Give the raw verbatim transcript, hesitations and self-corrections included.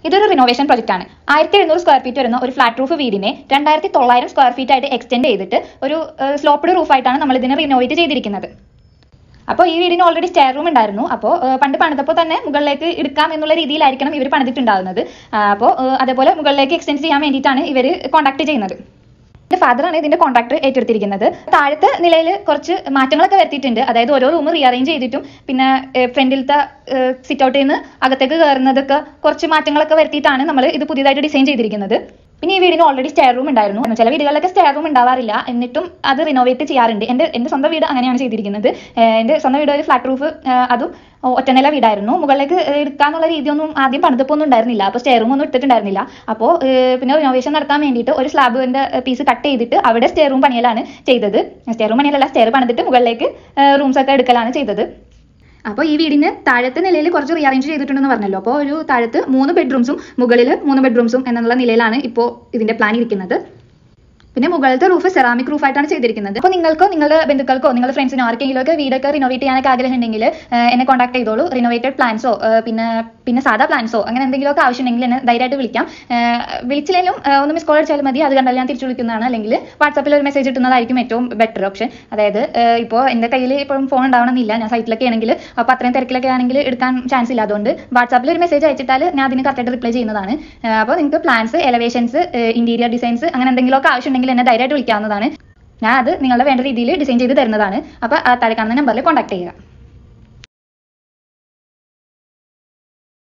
ഇതൊരു renovation project ആണ്. ആയിരത്തി എഴുന്നൂറ് സ്ക്വയർ ഫീറ്റ് വരുന്ന ഒരു ഫ്ലാറ്റ് റൂഫ് വീടിനെ രണ്ടായിരത്തി തൊള്ളായിരം സ്ക്വയർ ഫീറ്റ് ആയിട്ട് എക്സ്റ്റെൻഡ് ചെയ്തിട്ട് ഒരു സ്ലോപ്ഡ് റൂഫായിട്ടാണ് നമ്മൾ ഇതിനെ റിനോവേറ്റ് ചെയ്തിരിക്കുന്നത്. അപ്പോൾ ഈ വീടിന് ഓൾറെഡി സ്റ്റെയർ റൂം ഉണ്ടായിരുന്നു. അപ്പോൾ പണ്ട് പണിതപ്പോൾ തന്നെ മുകളിലേക്ക് എടുക്കാം എന്നുള്ള രീതിയിലായിരിക്കണം ഇവർ പണിതിട്ടുണ്ടാകുന്നത്. അപ്പോൾ അതേപോലെ മുകളിലേക്ക് എക്സ്റ്റെൻഡ് ചെയ്യാൻ വേണ്ടിയിട്ടാണ് ഇവർ കോൺടാക്ട് ചെയ്യുന്നത്. എൻ്റെ ഫാദറാണ് ഇതിന്റെ കോൺട്രാക്ട് ഏറ്റെടുത്തിരിക്കുന്നത്. താഴത്തെ നിലയിൽ കുറച്ച് മാറ്റങ്ങളൊക്കെ വരുത്തിയിട്ടുണ്ട്. അതായത് ഓരോ റൂം റീഅറേഞ്ച് ചെയ്തിട്ടും പിന്നെ ഫ്രണ്ടിലത്തെ സിറ്റ് ഔട്ടിൽ നിന്ന് അകത്തേക്ക് കയറുന്നതൊക്കെ കുറച്ച് മാറ്റങ്ങളൊക്കെ വരുത്തിയിട്ടാണ് നമ്മൾ ഇത് പുതിയതായിട്ട് ഡിസൈൻ ചെയ്തിരിക്കുന്നത്. പിന്നെ ഈ വീടിന് ഓൾറെഡി സ്റ്റെയർ റൂം ഉണ്ടായിരുന്നു. ചില വീടുകളിലൊക്കെ സ്റ്റെയർ റൂം ഉണ്ടാവാറില്ല, എന്നിട്ടും അത് റിനോവേറ്റ് ചെയ്യാറുണ്ട്. എൻ്റെ എൻ്റെ സ്വന്തം വീട് അങ്ങനെയാണ് ചെയ്തിരിക്കുന്നത്. എൻ്റെ സ്വന്തം വീട് ഒരു ഫ്ലാറ്റ് റൂഫ്, അതും ഒറ്റനില വീടായിരുന്നു. മുകളിലേക്ക് എടുക്കാന്നുള്ള രീതിയൊന്നും ആദ്യം പണിതപ്പോൾ ഒന്നും ഉണ്ടായിരുന്നില്ല. അപ്പോൾ സ്റ്റെയർ റൂം ഒന്നും എടുത്തിട്ടുണ്ടായിരുന്നില്ല. അപ്പോൾ പിന്നെ റിനോവേഷൻ നടത്താൻ വേണ്ടിയിട്ട് ഒരു സ്ലാബിൻ്റെ പീസ് കട്ട് ചെയ്തിട്ട് അവിടെ സ്റ്റെയർ റൂം പണിയലാണ് ചെയ്തത്. സ്റ്റെയർ റൂം പണിയലല്ല, സ്റ്റെയർ പണിതിട്ട് മുകളിലേക്ക് റൂംസ് ഒക്കെ എടുക്കലാണ് ചെയ്തത്. അപ്പോൾ ഈ വീടിന് താഴത്തെ നിലയിൽ കുറച്ച് റീഅറേഞ്ച് ചെയ്തിട്ടുണ്ടെന്ന് പറഞ്ഞല്ലോ. അപ്പോൾ ഒരു താഴത്ത് മൂന്ന് ബെഡ്റൂംസും മുകളിൽ മൂന്ന് ബെഡ്റൂംസും എന്നുള്ള നിലയിലാണ് ഇപ്പോൾ ഇതിന്റെ പ്ലാൻ ഇരിക്കുന്നത്. പിന്നെ മുകളിലത്തെ റൂഫ് സെറാമിക് റൂഫായിട്ടാണ് ചെയ്തിരിക്കുന്നത്. അപ്പോൾ നിങ്ങൾക്കോ നിങ്ങളുടെ ബന്ധുക്കൾക്കോ നിങ്ങളുടെ ഫ്രണ്ട്സിനോ ആർക്കെങ്കിലും ഒക്കെ വീടൊക്കെ റിനോവേറ്റ് ചെയ്യാനൊക്കെ ആഗ്രഹം ഉണ്ടെങ്കിൽ എന്നെ കോൺടാക്ട് ചെയ്തോളൂ. റിനോവേറ്റഡ് പ്ലാൻസോ പിന്നെ പിന്നെ സാധാ പ്ലാൻസോ അങ്ങനെ എന്തെങ്കിലുമൊക്കെ ആവശ്യമുണ്ടെങ്കിൽ എന്നെ ധൈര്യമായിട്ട് വിളിക്കാം. വിളിച്ചില്ലെങ്കിലും ഒന്ന് മിസ് കോൾ അടിച്ചാൽ മതി. അത് കണ്ടാൽ ഞാൻ തിരിച്ചു വിളിക്കുന്നതാണ്. അല്ലെങ്കിൽ വാട്സാപ്പിൽ ഒരു മെസ്സേജ് ഇട്ടുന്നതായിരിക്കും ഏറ്റവും ബെറ്റർ ഓപ്ഷൻ. അതായത് ഇപ്പോൾ എൻ്റെ കയ്യിൽ ഇപ്പോഴും ഫോൺ ഉണ്ടാവണമെന്നില്ല. ഞാൻ സൈറ്റിലൊക്കെ ആണെങ്കിൽ അപ്പോൾ അത്രയും തിരക്കിലൊക്കെ ആണെങ്കിൽ എടുക്കാൻ ചാൻസ് ഇല്ല. അതുകൊണ്ട് വാട്സാപ്പിൽ ഒരു മെസ്സേജ് അയച്ചിട്ടാൽ ഞാൻ അതിന് കറക്റ്റായിട്ട് റിപ്ലൈ ചെയ്യുന്നതാണ്. അപ്പോൾ നിങ്ങൾക്ക് പ്ലാൻസ്, എലവേഷൻസ്, ഇന്റീരിയർ ഡിസൈൻസ് അങ്ങനെ എന്തെങ്കിലുമൊക്കെ ആവശ്യമുണ്ടെങ്കിൽ എന്നെ ധൈര്യമായിട്ട് വിളിക്കാവുന്നതാണ്. ഞാൻ അത് നിങ്ങളുടെ വേണ്ട രീതിയിൽ ഡിസൈൻ ചെയ്ത് തരുന്നതാണ്. അപ്പോൾ ആ താഴെ കാണുന്ന നമ്പറിൽ കോൺടാക്ട് ചെയ്യുക.